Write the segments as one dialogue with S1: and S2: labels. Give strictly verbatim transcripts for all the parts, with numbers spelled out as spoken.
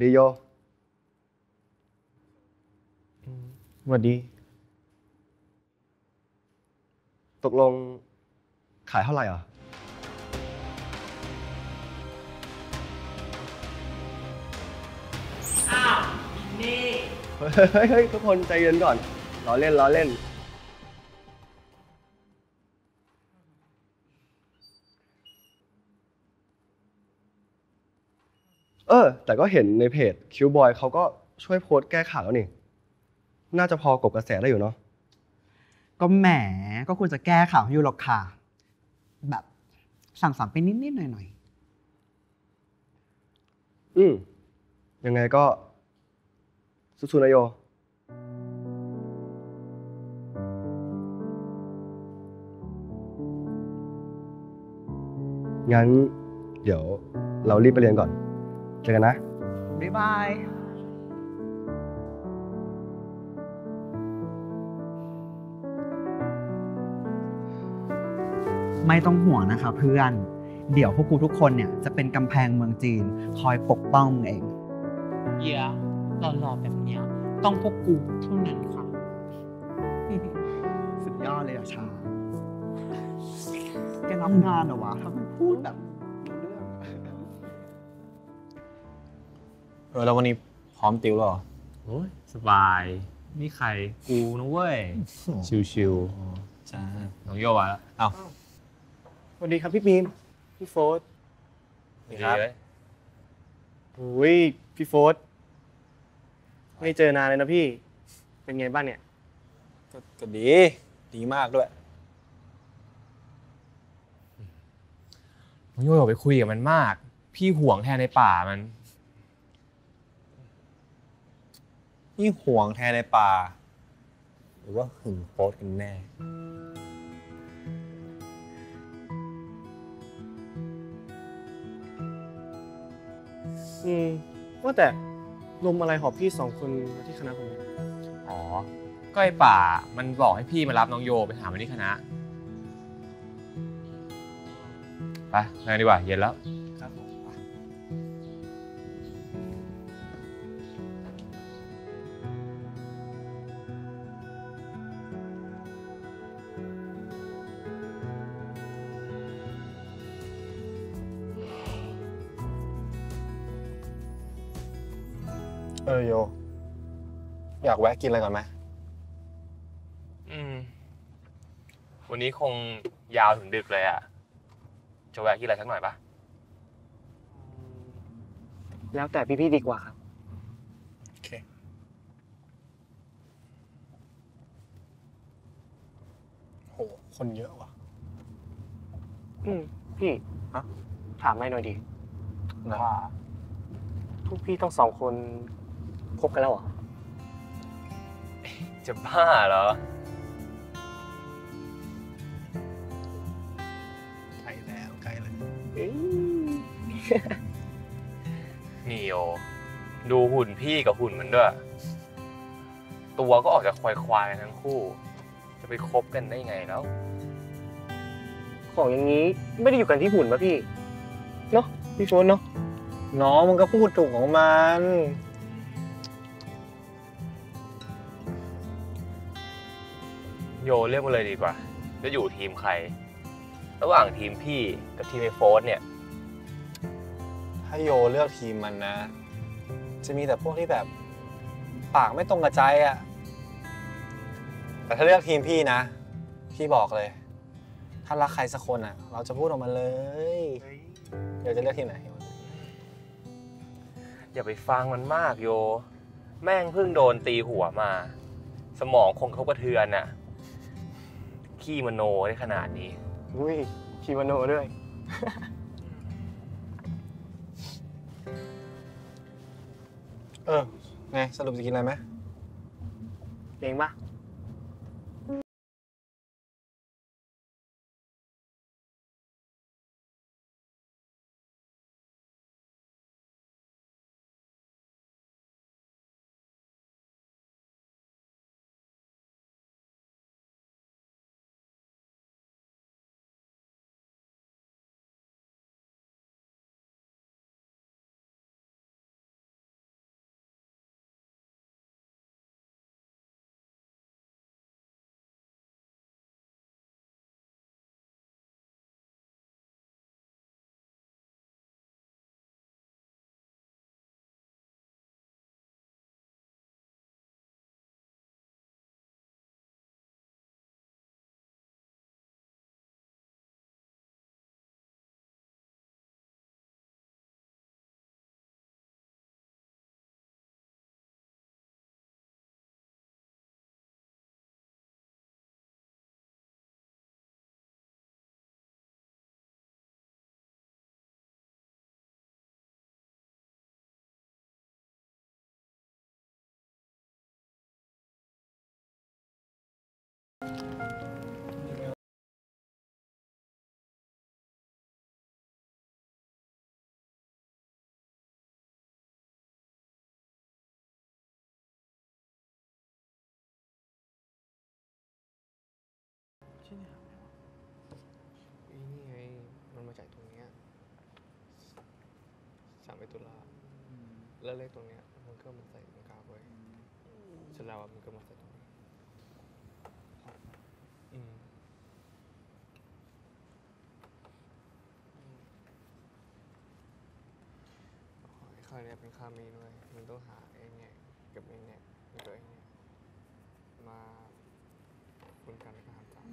S1: ดีโย
S2: สวัสดี
S1: ตกลงขายเท่าไหร่อ่ะ
S3: อ้าวอินนี่
S1: เฮ้ยเฮ้ยทุกคนใจเย็นก่อนล้อเล่นล้อเล่นเออแต่ก็เห็นในเพจคิวบอยเขาก็ช่วยโพสต์แก้ข่าวแล้วนี่น่าจะพอกบกระแสได้อยู่เนาะ
S2: ก็แหมก็ควรจะแก้ข่าวให้ยูหรอกค่ะ แบบสั่งสอนไปนิดๆหน่อย
S1: อืมยังไงก็สู้ๆนะโยงั้นเดี๋ยวเรารีบไปเรียนก่อนเจอกันนะ
S2: ๆบ๊ายบาย ไม่ต้องห่วงนะคะเพื่อน เดี๋ยวพวกกูทุกคนเนี่ยจะเป็นกำแพงเมืองจีน คอยปกป้องมึงเอง
S3: เหี้ยหล่อๆแบบเนี้ยต้องพวกกูเท่านั้นค่ะ
S2: สุดยอดเลยอะชา แกรับงานเหรอวะทำไมพูดแบบรู้เรื่องอะ
S4: เออแล้ววันนี้พร้อมติวแล้วเหรอ
S5: โอ้ยสบายนี่ใครกูนะเว้ย ชิว
S4: จ้า
S5: ๆน้องโยมาแล้ว
S4: เอา
S6: สวัสดีครับพี่บีมพี่โฟร์ธ
S5: ดีครับ
S6: โอ้ยพี่โฟร์ธไม่เจอนานเลยนะพี่ เป็นไงบ้างเนี่ย
S4: ก็ก็ดี ดีมากด้วย
S5: น้องโยอย่าไปคุยกับมันมาก พี่ห่วงแทนในป่ามัน
S4: นี่ห่วงแทนในป่า หรือว่าหึงโฟร์ธกันแน่
S6: อืมว่าแต่ลมอะไรหอบพี่สองคนมาที่คณะผมเนี่ย
S5: อ๋อ ก็ไอป่ามันบอกให้พี่มารับน้องโยไปหามันที่คณะ ไปไปกันดีกว่า เย็นแล้ว
S4: ครับผม เออโย อยากแวะกินอะไรก่อนไหม
S5: อืม วันนี้คงยาวถึงดึกเลยอ่ะ จะแวะกินอะไรสักหน่อยปะ
S6: แล้วแต่พี่ๆดีกว่าครับ
S4: โอเค โห คนเยอะว่ะ
S6: อืมพี่
S4: ฮะ
S6: ถามไม่หน่อยดิ
S4: นะ
S6: ว่าทุกพี่ต้องสองคนคบกันแล้วเหรอ
S5: จะบ้าเหรอ
S4: ใกล้แล้วใกล้เลย
S5: นี่โย ดูหุ่นพี่กับหุ่นมันด้วย ตัวก็ออกจากควายๆกันทั้งคู่ จะไปคบกันได้ไงแล้ว
S6: ของอย่างนี้ไม่ได้อยู่กันที่หุ่นป่ะพี่ เนาะพี่โฟนเนาะ
S4: น้องมันก็พูดถูกของมัน
S5: โยเรียกมาเลยดีกว่า จะอยู่ทีมใคร ระหว่างทีมพี่กับทีมไอโฟร์เนี่ย
S4: ถ้าโยเลือกทีมมันนะ จะมีแต่พวกที่แบบ ปากไม่ตรงกับใจอะแต่ถ้าเลือกทีมพี่นะ พี่บอกเลย ถ้ารักใครสักคนอะเราจะพูดออกมาเลยเดี๋ยวจะเลือกทีมไหน
S5: อย่าไปฟังมันมากโย แม่งเพิ่งโดนตีหัวมา สมองคงเขากระเทือนน่ะ ขี้มโนได้ขนาดนี้
S6: อุ้ยคิวาโนด้วย
S4: เออ ไง สรุปจะกินอะไรไหม
S6: เองปะ
S7: ตุลาแล้วเลขตรงเนี้ยมันก็มาใส่ตรงกลางไว้เสร็จแล้วอะมันก็มาใส่ตรงนี้อืมอืมขอให้ค่าเนี้ยเป็นค่ามีนด้วยมันต้องหาไอ้เนี่ยกับไอ้เนี่ยแล้วก็ไอ้เนี่ยมาคูณกันแล้วก็หารสาม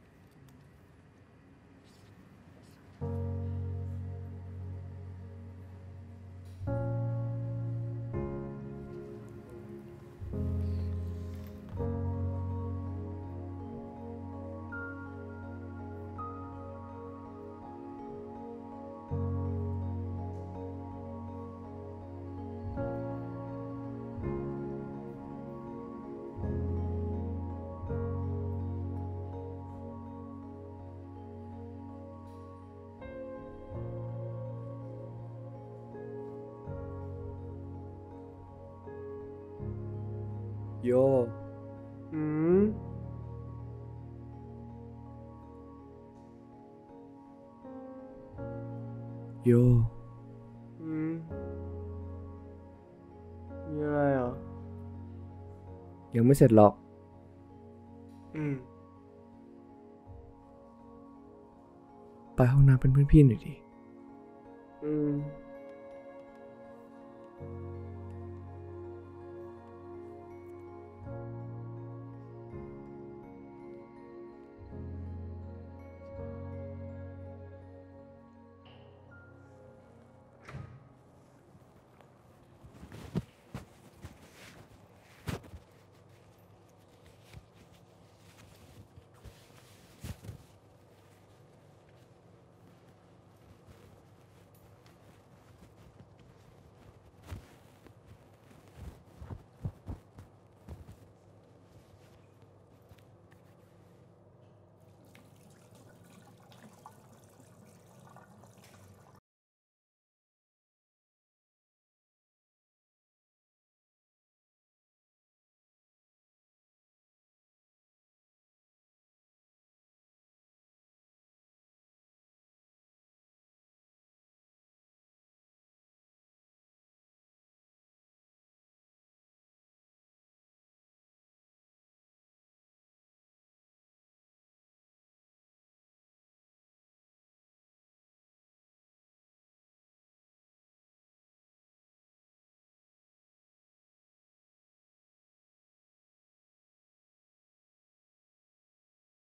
S1: โย
S6: อืม
S1: โย
S6: อืม มีอะไรเหรอ
S1: ยังไม่เสร็จหรอก
S6: อืม
S1: ไปห้องน้ำเป็นเพื่อนพี่หน่อยดิ
S6: อืม